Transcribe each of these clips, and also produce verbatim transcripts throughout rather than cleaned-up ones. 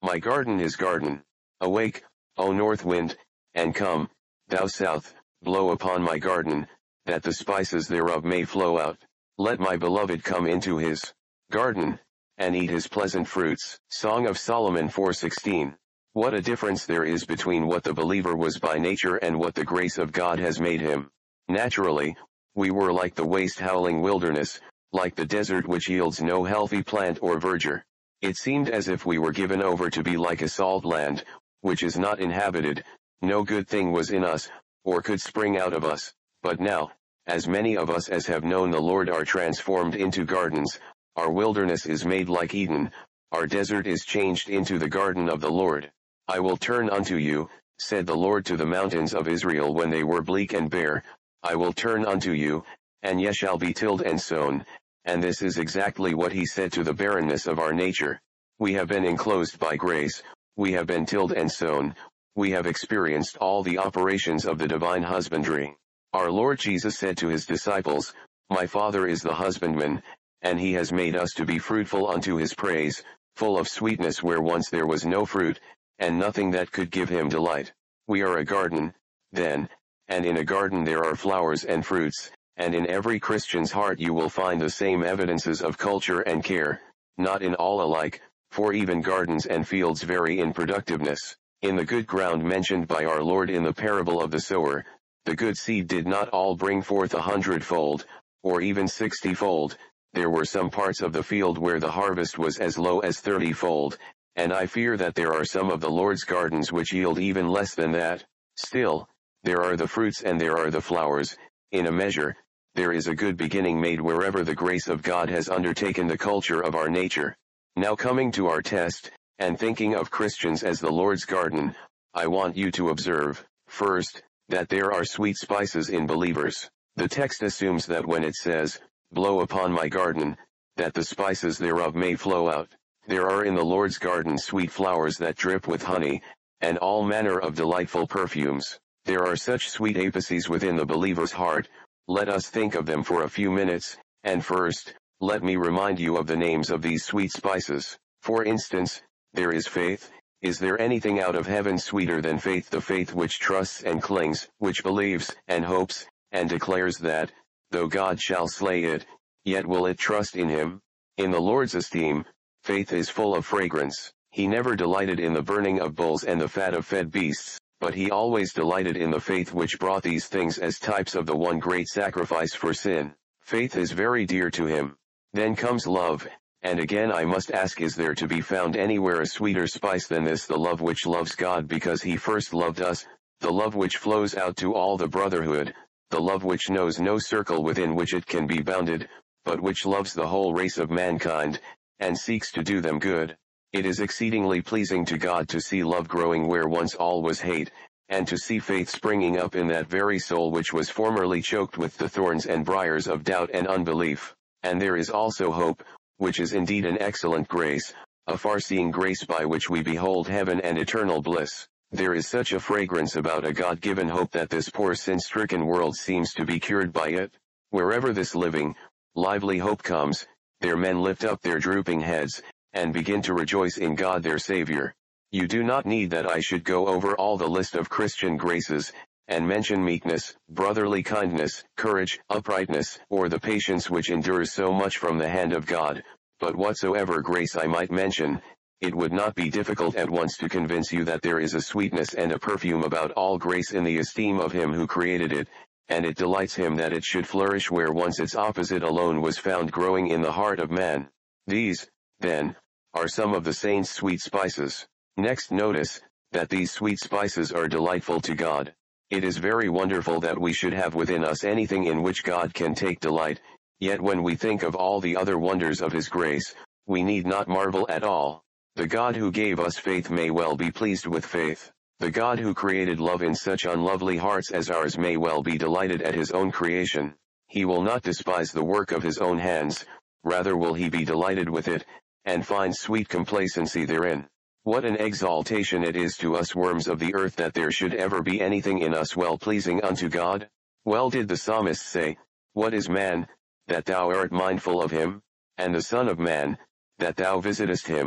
My garden is garden. Awake, O north wind, and come, thou south, blow upon my garden, that the spices thereof may flow out. Let my beloved come into his garden, and eat his pleasant fruits. Song of Solomon four sixteen. What a difference there is between what the believer was by nature and what the grace of God has made him. Naturally, we were like the waste howling wilderness, like the desert which yields no healthy plant or verdure. It seemed as if we were given over to be like a salt land, which is not inhabited. No good thing was in us, or could spring out of us. But now, as many of us as have known the Lord are transformed into gardens, our wilderness is made like Eden, our desert is changed into the garden of the Lord. I will turn unto you, said the Lord to the mountains of Israel when they were bleak and bare, I will turn unto you, and ye shall be tilled and sown. And this is exactly what he said to the barrenness of our nature. We have been enclosed by grace, we have been tilled and sown, we have experienced all the operations of the divine husbandry. Our Lord Jesus said to his disciples, My Father is the husbandman, and he has made us to be fruitful unto his praise, full of sweetness where once there was no fruit, and nothing that could give him delight. We are a garden, then, and in a garden there are flowers and fruits, and in every Christian's heart you will find the same evidences of culture and care, not in all alike, for even gardens and fields vary in productiveness. In the good ground mentioned by our Lord in the parable of the sower, the good seed did not all bring forth a hundredfold, or even sixtyfold. There were some parts of the field where the harvest was as low as thirtyfold, and I fear that there are some of the Lord's gardens which yield even less than that. Still, there are the fruits and there are the flowers. In a measure, there is a good beginning made wherever the grace of God has undertaken the culture of our nature. Now coming to our test, and thinking of Christians as the Lord's garden, I want you to observe, first, that there are sweet spices in believers. The text assumes that when it says, blow upon my garden, that the spices thereof may flow out. There are in the Lord's garden sweet flowers that drip with honey, and all manner of delightful perfumes. There are such sweet apices within the believer's heart. Let us think of them for a few minutes, and first, let me remind you of the names of these sweet spices. For instance, there is faith. Is there anything out of heaven sweeter than faith? The faith which trusts and clings, which believes, and hopes, and declares that, though God shall slay it, yet will it trust in him. In the Lord's esteem, faith is full of fragrance. He never delighted in the burning of bulls and the fat of fed beasts, but he always delighted in the faith which brought these things as types of the one great sacrifice for sin. Faith is very dear to him. Then comes love, and again I must ask, is there to be found anywhere a sweeter spice than this? The love which loves God because he first loved us, the love which flows out to all the brotherhood, the love which knows no circle within which it can be bounded, but which loves the whole race of mankind, and seeks to do them good. It is exceedingly pleasing to God to see love growing where once all was hate, and to see faith springing up in that very soul which was formerly choked with the thorns and briars of doubt and unbelief. And there is also hope, which is indeed an excellent grace, a far-seeing grace by which we behold heaven and eternal bliss. There is such a fragrance about a God-given hope that this poor sin-stricken world seems to be cured by it. Wherever this living, lively hope comes, there men lift up their drooping heads, and begin to rejoice in God their Savior. You do not need that I should go over all the list of Christian graces, and mention meekness, brotherly kindness, courage, uprightness, or the patience which endures so much from the hand of God, but whatsoever grace I might mention, it would not be difficult at once to convince you that there is a sweetness and a perfume about all grace in the esteem of him who created it, and it delights him that it should flourish where once its opposite alone was found growing in the heart of man. These, then, are some of the saints' sweet spices. Next notice, that these sweet spices are delightful to God. It is very wonderful that we should have within us anything in which God can take delight, yet when we think of all the other wonders of his grace, we need not marvel at all. The God who gave us faith may well be pleased with faith. The God who created love in such unlovely hearts as ours may well be delighted at his own creation. He will not despise the work of his own hands, rather will he be delighted with it, and find sweet complacency therein. What an exaltation it is to us worms of the earth that there should ever be anything in us well-pleasing unto God. Well did the psalmist say, What is man, that thou art mindful of him? And the Son of Man, that thou visitest him?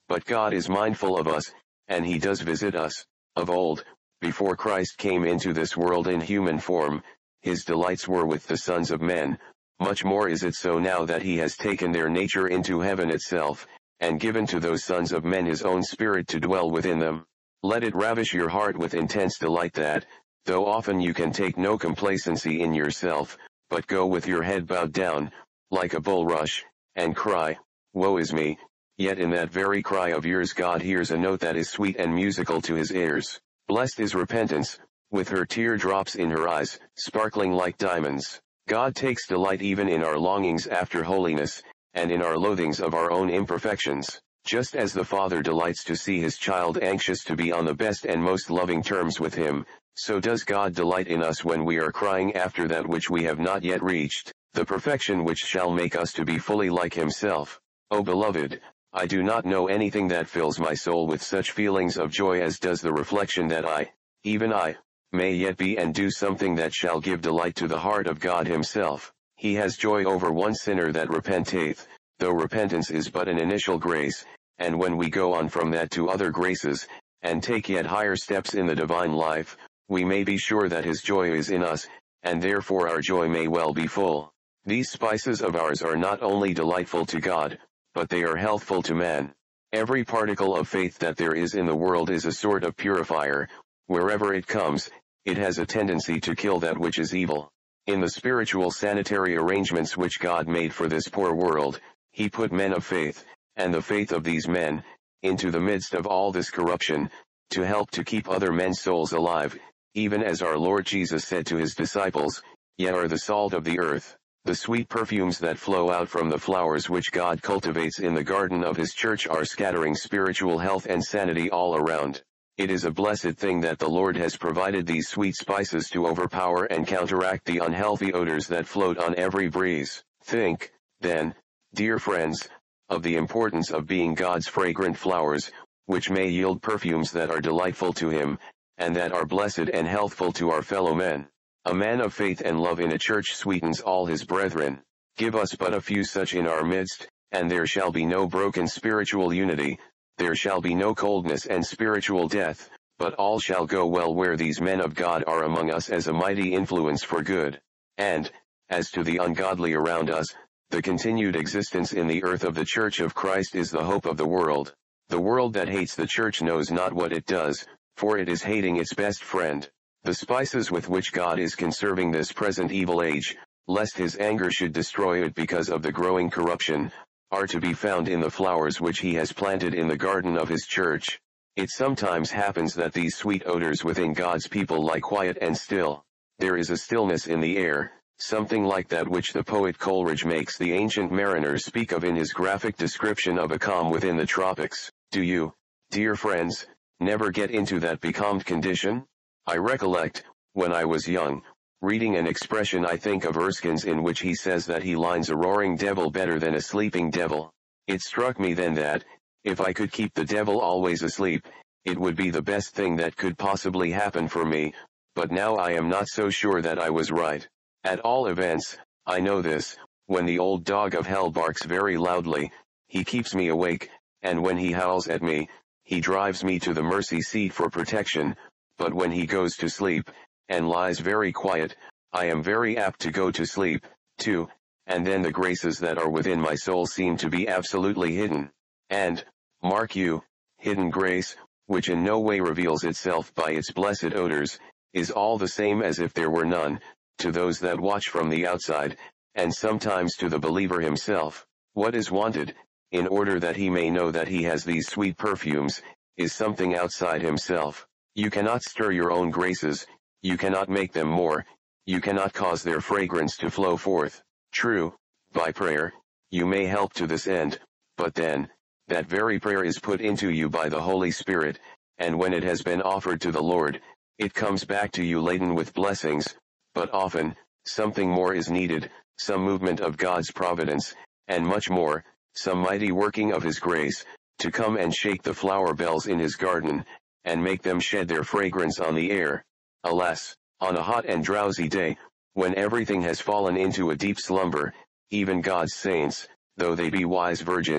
But God is mindful of us, and he does visit us. Of old, before Christ came into this world in human form, his delights were with the sons of men. Much more is it so now that he has taken their nature into heaven itself, and given to those sons of men his own Spirit to dwell within them. Let it ravish your heart with intense delight that, though often you can take no complacency in yourself, but go with your head bowed down, like a bulrush, and cry, "Woe is me," yet in that very cry of yours God hears a note that is sweet and musical to his ears. Blessed is repentance, with her tear drops in her eyes, sparkling like diamonds. God takes delight even in our longings after holiness, and in our loathings of our own imperfections. Just as the Father delights to see his child anxious to be on the best and most loving terms with him, so does God delight in us when we are crying after that which we have not yet reached, the perfection which shall make us to be fully like himself. O beloved, I do not know anything that fills my soul with such feelings of joy as does the reflection that I, even I, may yet be and do something that shall give delight to the heart of God himself. He has joy over one sinner that repenteth, though repentance is but an initial grace, and when we go on from that to other graces, and take yet higher steps in the divine life, we may be sure that his joy is in us, and therefore our joy may well be full. These spices of ours are not only delightful to God, but they are healthful to man. Every particle of faith that there is in the world is a sort of purifier. Wherever it comes, it has a tendency to kill that which is evil. In the spiritual sanitary arrangements which God made for this poor world, he put men of faith, and the faith of these men, into the midst of all this corruption, to help to keep other men's souls alive, even as our Lord Jesus said to his disciples, "Ye are the salt of the earth." The sweet perfumes that flow out from the flowers which God cultivates in the garden of his church are scattering spiritual health and sanity all around. It is a blessed thing that the Lord has provided these sweet spices to overpower and counteract the unhealthy odors that float on every breeze. Think, then, dear friends, of the importance of being God's fragrant flowers, which may yield perfumes that are delightful to him, and that are blessed and healthful to our fellow men. A man of faith and love in a church sweetens all his brethren. Give us but a few such in our midst, and there shall be no broken spiritual unity, there shall be no coldness and spiritual death, but all shall go well where these men of God are among us as a mighty influence for good. And, as to the ungodly around us, the continued existence in the earth of the Church of Christ is the hope of the world. The world that hates the Church knows not what it does, for it is hating its best friend. The spices with which God is conserving this present evil age, lest his anger should destroy it because of the growing corruption, are to be found in the flowers which he has planted in the garden of his church. It sometimes happens that these sweet odors within God's people lie quiet and still. There is a stillness in the air, something like that which the poet Coleridge makes the ancient mariners speak of in his graphic description of a calm within the tropics. Do you, dear friends, never get into that becalmed condition? I recollect, when I was young, reading an expression I think of Erskine's in which he says that he lines a roaring devil better than a sleeping devil. It struck me then that, if I could keep the devil always asleep, it would be the best thing that could possibly happen for me, but now I am not so sure that I was right. At all events, I know this, when the old dog of hell barks very loudly, he keeps me awake, and when he howls at me, he drives me to the mercy seat for protection, but when he goes to sleep, and lies very quiet, I am very apt to go to sleep, too, and then the graces that are within my soul seem to be absolutely hidden. And, mark you, hidden grace, which in no way reveals itself by its blessed odors, is all the same as if there were none, to those that watch from the outside, and sometimes to the believer himself. What is wanted, in order that he may know that he has these sweet perfumes, is something outside himself. You cannot stir your own graces, you cannot make them more, you cannot cause their fragrance to flow forth. True, by prayer, you may help to this end, but then, that very prayer is put into you by the Holy Spirit, and when it has been offered to the Lord, it comes back to you laden with blessings, but often, something more is needed, some movement of God's providence, and much more, some mighty working of his grace, to come and shake the flower bells in his garden, and make them shed their fragrance on the air. Alas, on a hot and drowsy day, when everything has fallen into a deep slumber, even God's saints, though they be wise virgins,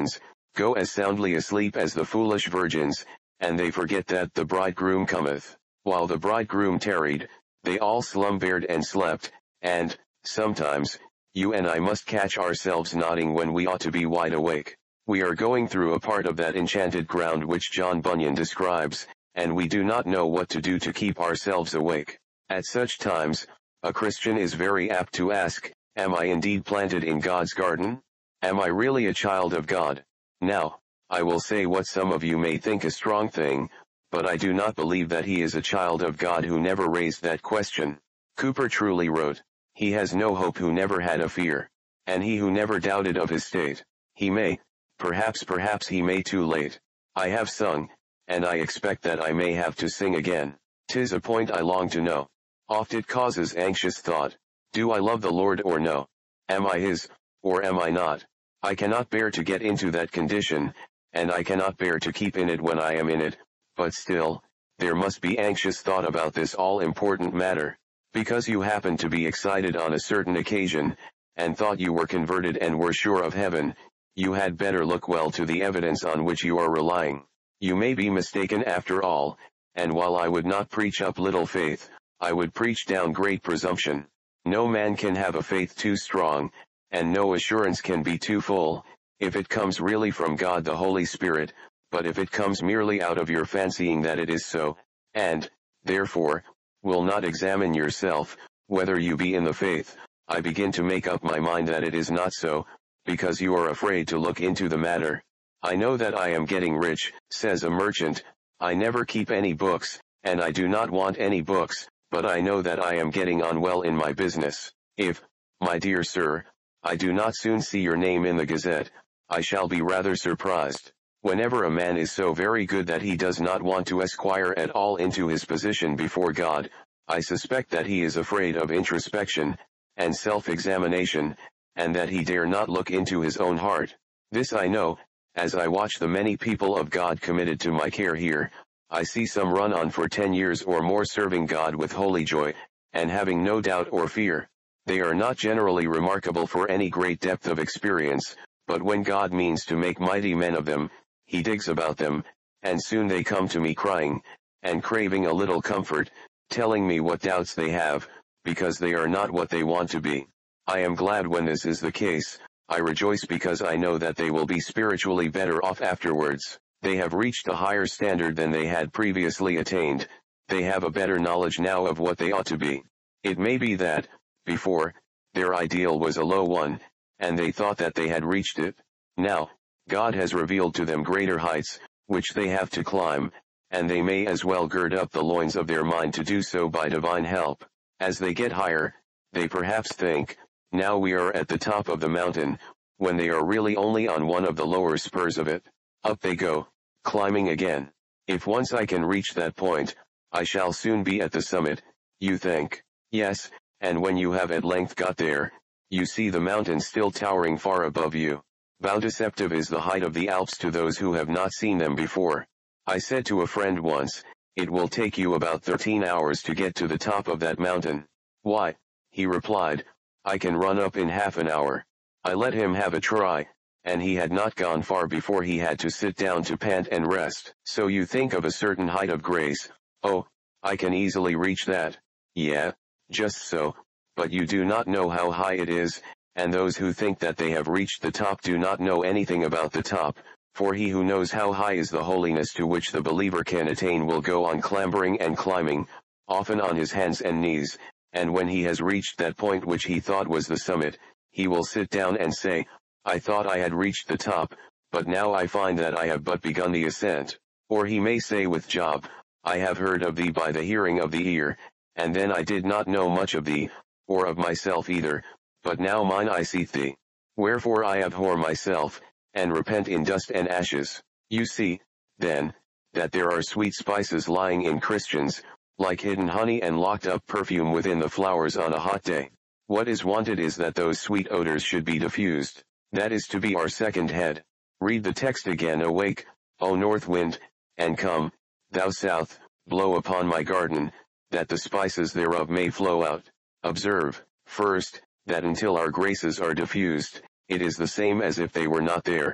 go as soundly asleep as the foolish virgins, and they forget that the bridegroom cometh. While the bridegroom tarried, they all slumbered and slept, and, sometimes, you and I must catch ourselves nodding when we ought to be wide awake. We are going through a part of that enchanted ground which John Bunyan describes, and we do not know what to do to keep ourselves awake. At such times, a Christian is very apt to ask, am I indeed planted in God's garden? Am I really a child of God? Now, I will say what some of you may think a strong thing, but I do not believe that he is a child of God who never raised that question. Cooper truly wrote, he has no hope who never had a fear, and he who never doubted of his state. He may, perhaps perhaps he may too late. I have sung, and I expect that I may have to sing again. 'Tis a point I long to know. Oft it causes anxious thought. Do I love the Lord or no? Am I his, or am I not? I cannot bear to get into that condition, and I cannot bear to keep in it when I am in it, but still, there must be anxious thought about this all-important matter. Because you happened to be excited on a certain occasion, and thought you were converted and were sure of heaven, you had better look well to the evidence on which you are relying. You may be mistaken after all, and while I would not preach up little faith, I would preach down great presumption. No man can have a faith too strong, and no assurance can be too full, if it comes really from God the Holy Spirit, but if it comes merely out of your fancying that it is so, and, therefore, will not examine yourself, whether you be in the faith, I begin to make up my mind that it is not so, because you are afraid to look into the matter. I know that I am getting rich, says a merchant. I never keep any books, and I do not want any books, but I know that I am getting on well in my business. If, my dear sir, I do not soon see your name in the Gazette, I shall be rather surprised. Whenever a man is so very good that he does not want to esquire at all into his position before God, I suspect that he is afraid of introspection, and self-examination, and that he dare not look into his own heart. This I know, as I watch the many people of God committed to my care here. I see some run on for ten years or more serving God with holy joy, and having no doubt or fear. They are not generally remarkable for any great depth of experience, but when God means to make mighty men of them, he digs about them, and soon they come to me crying, and craving a little comfort, telling me what doubts they have, because they are not what they want to be. I am glad when this is the case. I rejoice because I know that they will be spiritually better off afterwards. They have reached a higher standard than they had previously attained. They have a better knowledge now of what they ought to be. It may be that, before, their ideal was a low one, and they thought that they had reached it. Now, God has revealed to them greater heights, which they have to climb, and they may as well gird up the loins of their mind to do so by divine help. As they get higher, they perhaps think, now we are at the top of the mountain, when they are really only on one of the lower spurs of it. Up they go, climbing again. If once I can reach that point, I shall soon be at the summit, you think. Yes, and when you have at length got there, you see the mountain still towering far above you. How deceptive is the height of the Alps to those who have not seen them before. I said to a friend once, it will take you about thirteen hours to get to the top of that mountain. Why, he replied, I can run up in half an hour. I let him have a try, and he had not gone far before he had to sit down to pant and rest. So you think of a certain height of grace. Oh, I can easily reach that. Yeah, just so, but you do not know how high it is, and those who think that they have reached the top do not know anything about the top, for he who knows how high is the holiness to which the believer can attain will go on clambering and climbing, often on his hands and knees, and when he has reached that point which he thought was the summit, he will sit down and say, I thought I had reached the top, but now I find that I have but begun the ascent. Or he may say with Job, I have heard of thee by the hearing of the ear, and then I did not know much of thee, or of myself either, but now mine eye seeth thee. Wherefore I abhor myself, and repent in dust and ashes. You see, then, that there are sweet spices lying in Christians, like hidden honey and locked up perfume within the flowers on a hot day. What is wanted is that those sweet odors should be diffused. That is to be our second head. Read the text again. Awake, O north wind, and come, thou south, blow upon my garden, that the spices thereof may flow out. Observe, first, that until our graces are diffused, it is the same as if they were not there.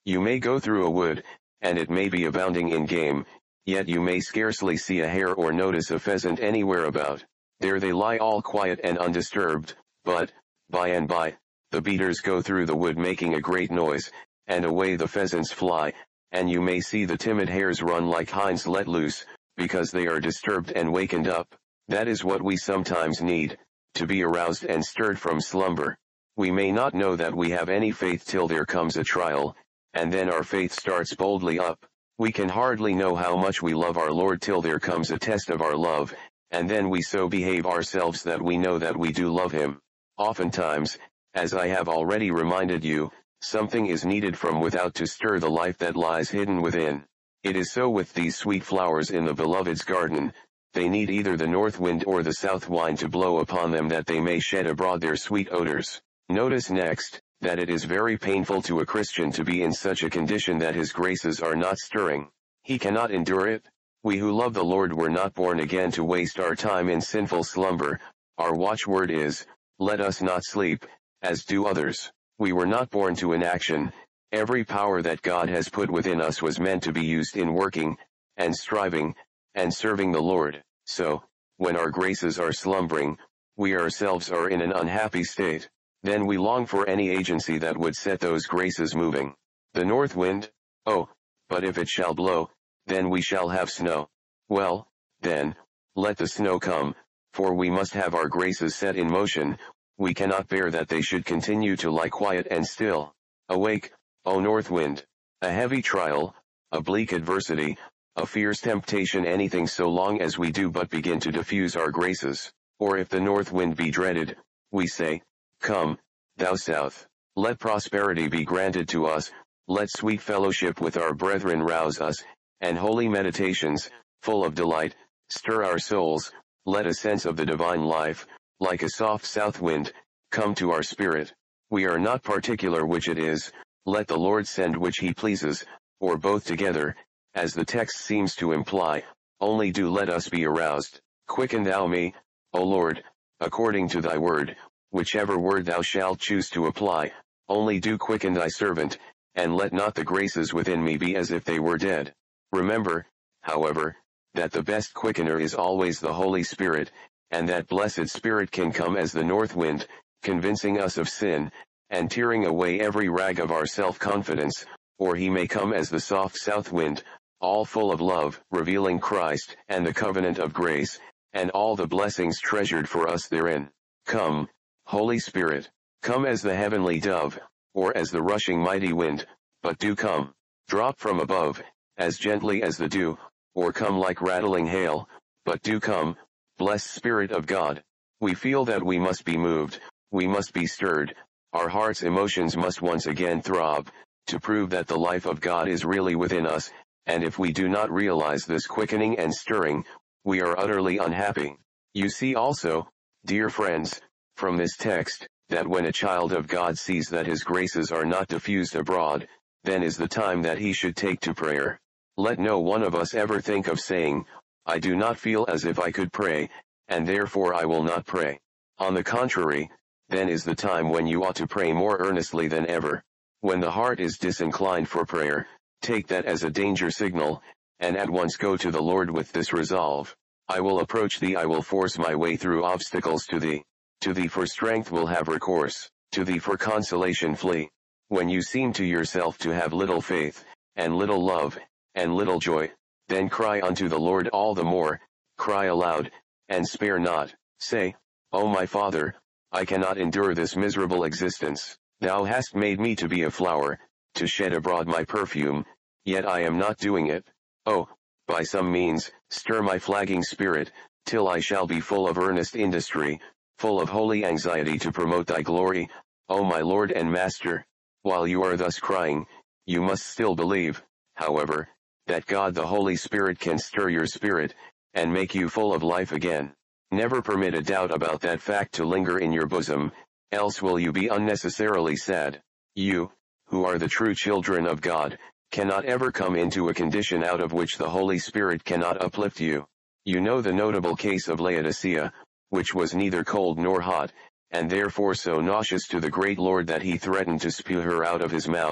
You may go through a wood, and it may be abounding in game, yet you may scarcely see a hare or notice a pheasant anywhere about. There they lie all quiet and undisturbed, but, by and by, the beaters go through the wood making a great noise, and away the pheasants fly, and you may see the timid hares run like hinds let loose, because they are disturbed and wakened up. That is what we sometimes need, to be aroused and stirred from slumber. We may not know that we have any faith till there comes a trial, and then our faith starts boldly up. We can hardly know how much we love our Lord till there comes a test of our love, and then we so behave ourselves that we know that we do love Him. Oftentimes, as I have already reminded you, something is needed from without to stir the life that lies hidden within. It is so with these sweet flowers in the Beloved's garden. They need either the north wind or the south wind to blow upon them that they may shed abroad their sweet odors. Notice next, that it is very painful to a Christian to be in such a condition that his graces are not stirring. He cannot endure it. We who love the Lord were not born again to waste our time in sinful slumber. Our watchword is, let us not sleep, as do others. We were not born to inaction. Every power that God has put within us was meant to be used in working, and striving, and serving the Lord. So, when our graces are slumbering, we ourselves are in an unhappy state. Then we long for any agency that would set those graces moving. The north wind? Oh, but if it shall blow, then we shall have snow. Well, then, let the snow come, for we must have our graces set in motion. We cannot bear that they should continue to lie quiet and still. Awake, O north wind! A heavy trial, a bleak adversity, a fierce temptation, anything so long as we do but begin to diffuse our graces. Or if the north wind be dreaded, we say, come, thou south. Let prosperity be granted to us, let sweet fellowship with our brethren rouse us, and holy meditations, full of delight, stir our souls. Let a sense of the divine life, like a soft south wind, come to our spirit. We are not particular which it is, let the Lord send which He pleases, or both together, as the text seems to imply, only do let us be aroused. Quicken thou me, O Lord, according to thy word. Whichever word thou shalt choose to apply, only do quicken thy servant, and let not the graces within me be as if they were dead. Remember, however, that the best quickener is always the Holy Spirit, and that blessed Spirit can come as the north wind, convincing us of sin, and tearing away every rag of our self-confidence, or He may come as the soft south wind, all full of love, revealing Christ and the covenant of grace, and all the blessings treasured for us therein. Come, Holy Spirit, come as the heavenly dove, or as the rushing mighty wind, but do come. Drop from above, as gently as the dew, or come like rattling hail, but do come, blessed Spirit of God. We feel that we must be moved, we must be stirred, our heart's emotions must once again throb, to prove that the life of God is really within us, and if we do not realize this quickening and stirring, we are utterly unhappy. You see also, dear friends, from this text, that when a child of God sees that his graces are not diffused abroad, then is the time that he should take to prayer. Let no one of us ever think of saying, I do not feel as if I could pray, and therefore I will not pray. On the contrary, then is the time when you ought to pray more earnestly than ever. When the heart is disinclined for prayer, take that as a danger signal, and at once go to the Lord with this resolve. I will approach thee, I will force my way through obstacles to thee. To thee for strength will have recourse, to thee for consolation flee. When you seem to yourself to have little faith, and little love, and little joy, then cry unto the Lord all the more, cry aloud, and spare not. Say, O my Father, I cannot endure this miserable existence. Thou hast made me to be a flower, to shed abroad my perfume, yet I am not doing it. Oh, by some means, stir my flagging spirit, till I shall be full of earnest industry, full of holy anxiety to promote thy glory, O my Lord and Master. While you are thus crying, you must still believe, however, that God the Holy Spirit can stir your spirit, and make you full of life again. Never permit a doubt about that fact to linger in your bosom, else will you be unnecessarily sad. You, who are the true children of God, cannot ever come into a condition out of which the Holy Spirit cannot uplift you. You know the notable case of Laodicea, which was neither cold nor hot, and therefore so nauseous to the great Lord that he threatened to spew her out of his mouth.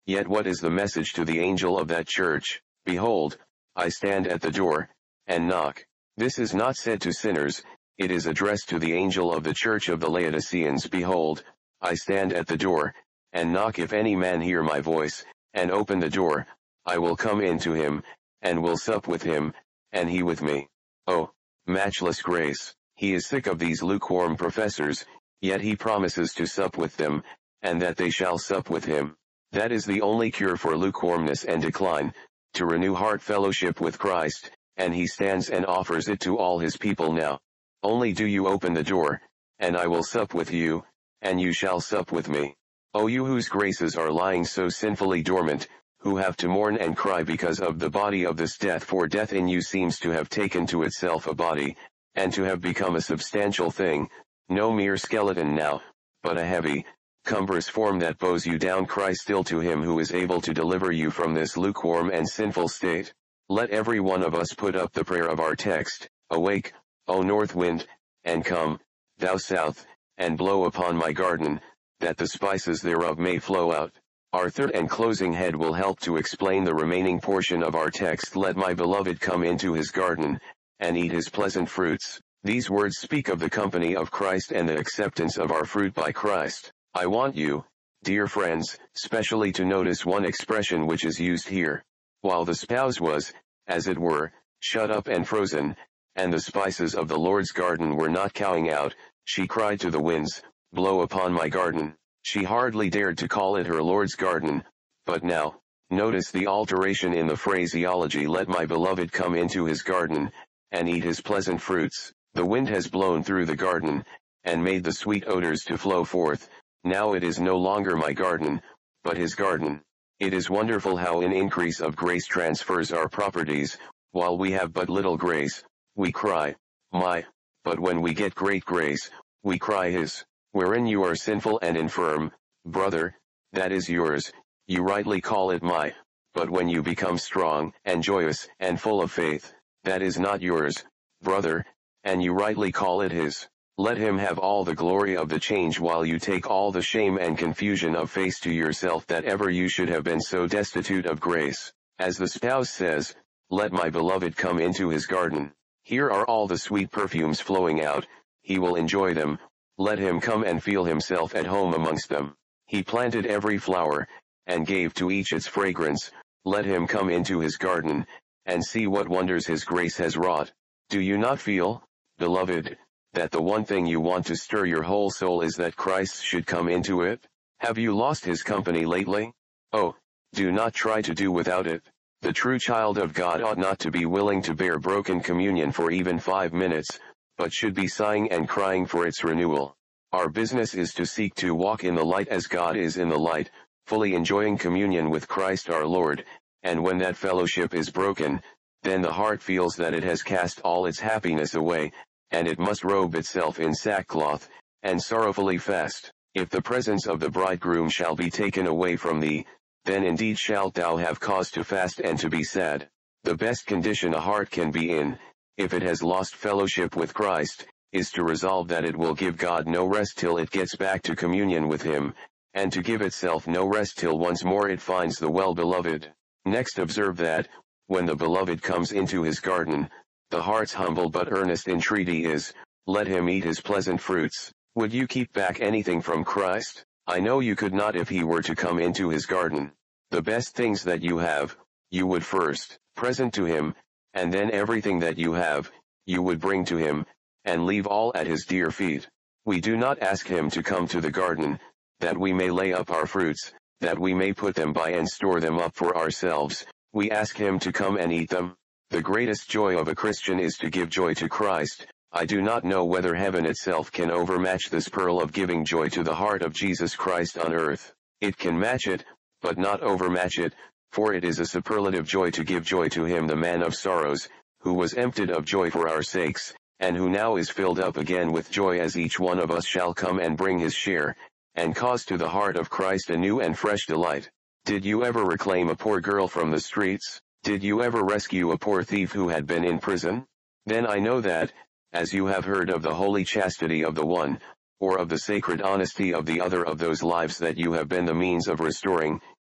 Yet what is the message to the angel of that church? Behold, I stand at the door, and knock. This is not said to sinners, it is addressed to the angel of the church of the Laodiceans. Behold, I stand at the door, and knock. If any man hear my voice, and open the door, I will come in to him, and will sup with him, and he with me. Oh, matchless grace! He is sick of these lukewarm professors, yet he promises to sup with them, and that they shall sup with him. That is the only cure for lukewarmness and decline, to renew heart fellowship with Christ, and he stands and offers it to all his people now. Only do you open the door, and I will sup with you, and you shall sup with me. O you whose graces are lying so sinfully dormant, who have to mourn and cry because of the body of this death, for death in you seems to have taken to itself a body, and to have become a substantial thing, no mere skeleton now, but a heavy, cumbrous form that bows you down. Cry still to him who is able to deliver you from this lukewarm and sinful state. Let every one of us put up the prayer of our text, Awake, O north wind, and come, thou south, and blow upon my garden, that the spices thereof may flow out. Our third and closing head will help to explain the remaining portion of our text. Let my beloved come into his garden, and eat his pleasant fruits. These words speak of the company of Christ and the acceptance of our fruit by Christ. I want you, dear friends, specially to notice one expression which is used here. While the spouse was, as it were, shut up and frozen, and the spices of the Lord's garden were not cowing out, she cried to the winds, Blow upon my garden. She hardly dared to call it her Lord's garden, but now, notice the alteration in the phraseology. Let my beloved come into his garden, and eat his pleasant fruits. The wind has blown through the garden, and made the sweet odors to flow forth. Now it is no longer my garden, but his garden. It is wonderful how an increase of grace transfers our properties. While we have but little grace, we cry, my, but when we get great grace, we cry his. Wherein you are sinful and infirm, brother, that is yours, you rightly call it my, but when you become strong, and joyous, and full of faith, that is not yours, brother, and you rightly call it his. Let him have all the glory of the change, while you take all the shame and confusion of face to yourself that ever you should have been so destitute of grace. As the spouse says, Let my beloved come into his garden. Here are all the sweet perfumes flowing out, he will enjoy them. Let him come and feel himself at home amongst them. He planted every flower, and gave to each its fragrance. Let him come into his garden, and see what wonders his grace has wrought. Do you not feel, beloved, that the one thing you want to stir your whole soul is that Christ should come into it? Have you lost his company lately? Oh, do not try to do without it. The true child of God ought not to be willing to bear broken communion for even five minutes, but should be sighing and crying for its renewal. Our business is to seek to walk in the light as God is in the light, fully enjoying communion with Christ our Lord, and when that fellowship is broken, then the heart feels that it has cast all its happiness away, and it must robe itself in sackcloth, and sorrowfully fast. If the presence of the bridegroom shall be taken away from thee, then indeed shalt thou have cause to fast and to be sad. The best condition a heart can be in, if it has lost fellowship with Christ, is to resolve that it will give God no rest till it gets back to communion with him, and to give itself no rest till once more it finds the well-beloved. Next observe that, when the beloved comes into his garden, the heart's humble but earnest entreaty is, Let him eat his pleasant fruits. Would you keep back anything from Christ? I know you could not if he were to come into his garden. The best things that you have, you would first present to him, and then everything that you have, you would bring to him, and leave all at his dear feet. We do not ask him to come to the garden, that we may lay up our fruits, that we may put them by and store them up for ourselves. We ask him to come and eat them. The greatest joy of a Christian is to give joy to Christ. I do not know whether heaven itself can overmatch this pearl of giving joy to the heart of Jesus Christ on earth. It can match it, but not overmatch it, for it is a superlative joy to give joy to him, the man of sorrows, who was emptied of joy for our sakes, and who now is filled up again with joy, as each one of us shall come and bring his share, and cause to the heart of Christ a new and fresh delight. Did you ever reclaim a poor girl from the streets? Did you ever rescue a poor thief who had been in prison? Then I know that, as you have heard of the holy chastity of the one, or of the sacred honesty of the other of those lives that you have been the means of restoring,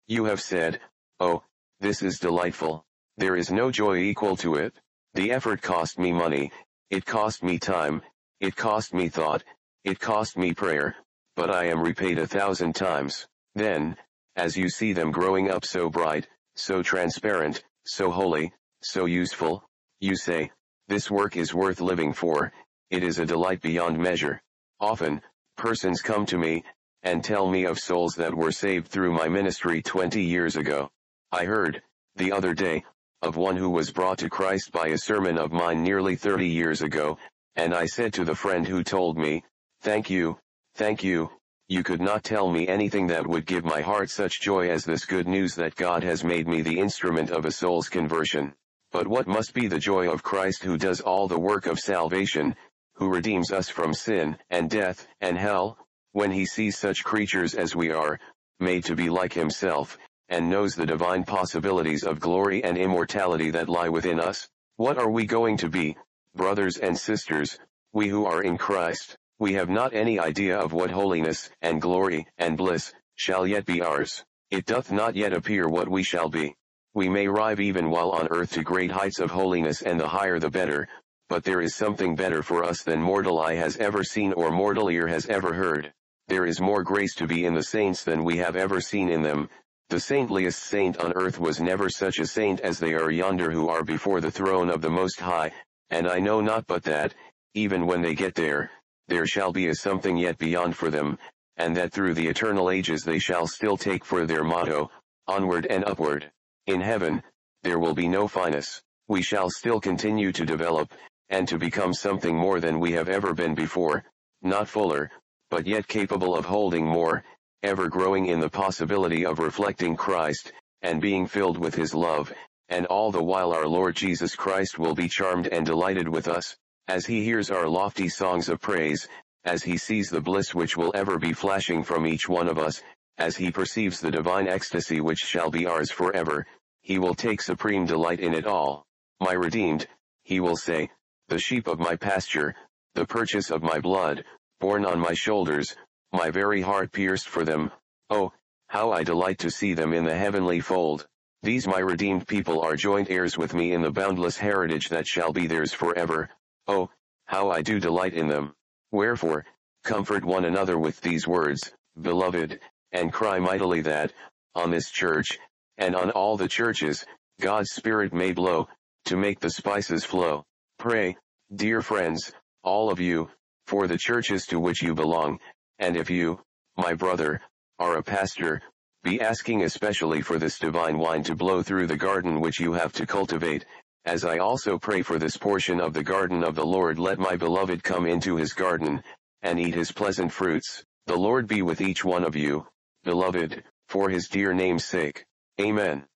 You have said, "Oh, this is delightful. There is no joy equal to it. The effort cost me money, it cost me time, it cost me thought, it cost me prayer, but I am repaid a thousand times." Then, as you see them growing up so bright, so transparent, so holy, so useful, you say, "This work is worth living for, it is a delight beyond measure." Often, persons come to me, and tell me of souls that were saved through my ministry twenty years ago. I heard, the other day, of one who was brought to Christ by a sermon of mine nearly thirty years ago, and I said to the friend who told me, "Thank you, thank you, you could not tell me anything that would give my heart such joy as this good news that God has made me the instrument of a soul's conversion." But what must be the joy of Christ who does all the work of salvation, who redeems us from sin and death and hell, when he sees such creatures as we are, made to be like himself, and knows the divine possibilities of glory and immortality that lie within us? What are we going to be, brothers and sisters, we who are in Christ? We have not any idea of what holiness and glory and bliss shall yet be ours. It doth not yet appear what we shall be. We may rise even while on earth to great heights of holiness, and the higher the better, but there is something better for us than mortal eye has ever seen or mortal ear has ever heard. There is more grace to be in the saints than we have ever seen in them. The saintliest saint on earth was never such a saint as they are yonder who are before the throne of the Most High, and I know not but that, even when they get there, there shall be a something yet beyond for them, and that through the eternal ages they shall still take for their motto, "Onward and upward." In heaven, there will be no fineness. We shall still continue to develop, and to become something more than we have ever been before, not fuller, but yet capable of holding more, ever growing in the possibility of reflecting Christ, and being filled with his love, and all the while our Lord Jesus Christ will be charmed and delighted with us, as he hears our lofty songs of praise, as he sees the bliss which will ever be flashing from each one of us, as he perceives the divine ecstasy which shall be ours forever. He will take supreme delight in it all. "My redeemed," he will say, "the sheep of my pasture, the purchase of my blood, borne on my shoulders, my very heart pierced for them. Oh, how I delight to see them in the heavenly fold. These my redeemed people are joint heirs with me in the boundless heritage that shall be theirs forever. Oh, how I do delight in them. Wherefore, comfort one another with these words, beloved, and cry mightily that, on this church, and on all the churches, God's Spirit may blow, to make the spices flow. Pray, dear friends, all of you, for the churches to which you belong, and if you, my brother, are a pastor, be asking especially for this divine wine to blow through the garden which you have to cultivate, as I also pray for this portion of the garden of the Lord. Let my beloved come into his garden, and eat his pleasant fruits. The Lord be with each one of you, beloved, for his dear name's sake. Amen.